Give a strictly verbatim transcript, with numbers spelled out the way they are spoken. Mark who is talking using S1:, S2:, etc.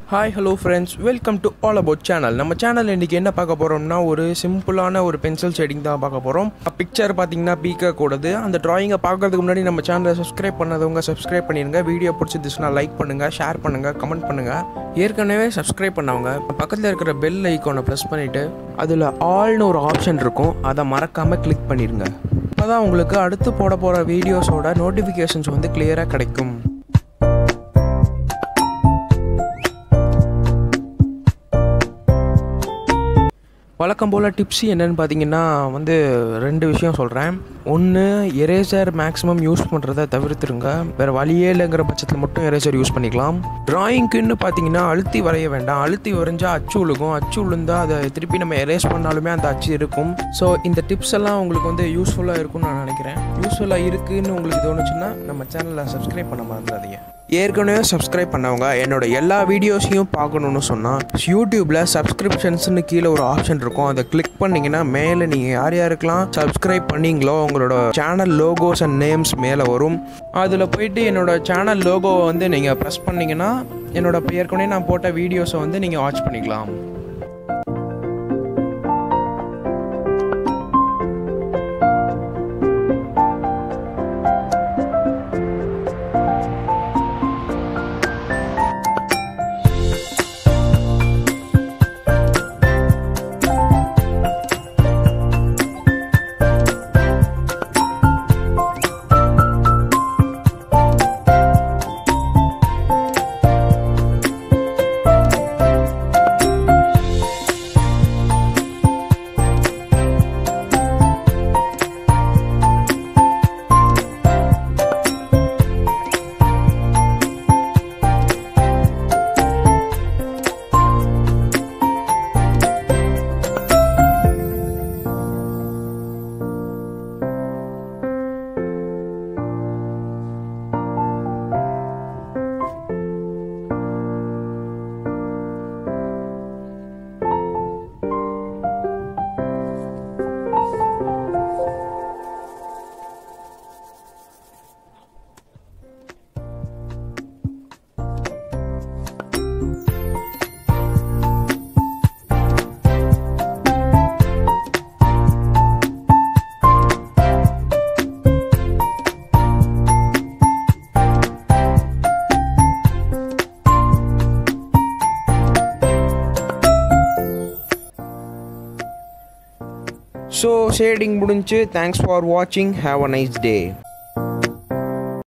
S1: Hi hello friends, welcome to All About channel. நம்ம சேனல்ல இன்னைக்கு என்ன பார்க்க போறோம்னா ஒரு சிம்பிளான ஒரு பென்சில் ஷேடிங் தான் பார்க்க போறோம். பிக்சர் பாத்தீங்கன்னா பீகாக் ஓடது. அந்த டிராயிங்கை பார்க்கிறதுக்கு முன்னாடி நம்ம சேனலை சப்ஸ்கிரைப் பண்ணாதவங்க சப்ஸ்கிரைப் பண்ணிருங்க. வீடியோ பிடிச்சிருந்துச்சுனா லைக் பண்ணுங்க, ஷேர் பண்ணுங்க, கமெண்ட் பண்ணுங்க. ஏற்கனவே சப்ஸ்கிரைப் பண்ணவங்க பக்கத்துல இருக்கிற பெல் ஐகானை பிரஸ் பண்ணிட்டு அதுல ஆல்னு ஒரு ஆப்ஷன் இருக்கும். அதை மறக்காம கிளிக் பண்ணிருங்க. அப்பதான் உங்களுக்கு அடுத்து போட போற வீடியோஸோட நோட்டிஃபிகேஷன்ஸ் வந்து கிளியரா கிடைக்கும். வழக்கம் போல் டிப்ஸ் என்னென்னு பார்த்தீங்கன்னா வந்து ரெண்டு விஷயம் சொல்கிறேன். ஒன்று, எரேசர் மேக்ஸிமம் யூஸ் பண்ணுறதை தவிர்த்துருங்க. வேறு வழியே இல்லைங்கிற பட்சத்தில் மட்டும் எரேசர் யூஸ் பண்ணிக்கலாம். ட்ராயிங்க்குன்னு பார்த்தீங்கன்னா அழுத்தி வரைய வேண்டாம். அழுத்தி வரைஞ்சால் அச்சு உழுகும். அச்சு உளுந்தால் அதை திருப்பி நம்ம எரேஸ் பண்ணாலுமே அந்த அச்சு இருக்கும். ஸோ இந்த டிப்ஸ் எல்லாம் உங்களுக்கு வந்து யூஸ்ஃபுல்லாக இருக்கும்னு நான் நினைக்கிறேன். யூஸ்ஃபுல்லாக இருக்குதுன்னு உங்களுக்கு தோணுச்சுன்னா நம்ம சேனலை சப்ஸ்கிரைப் பண்ண மறந்துடாதீங்க. ஏற்கனவே சப்ஸ்கிரைப் பண்ணவங்க என்னோட எல்லா வீடியோஸையும் பார்க்கணுன்னு சொன்னால் யூடியூப்பில் சப்ஸ்கிரிப்ஷன்ஸ்னு கீழே ஒரு ஆப்ஷன் இருக்கும். அதை கிளிக் பண்ணிங்கன்னா மேலே நீங்கள் யார் யாருக்கெல்லாம் சப்ஸ்கிரைப் பண்ணிங்களோ உங்களோட சேனல் லோகோஸ் அண்ட் நேம்ஸ் மேலே வரும். அதில் போயிட்டு என்னோட சேனல் லோகோவை வந்து நீங்கள் ப்ரெஸ் பண்ணிங்கன்னா என்னோட ஏற்கனவே நான் போட்ட வீடியோஸை வந்து நீங்கள் வாட்ச் பண்ணிக்கலாம். So shading முடிஞ்சு. Thanks for watching. Have a nice day.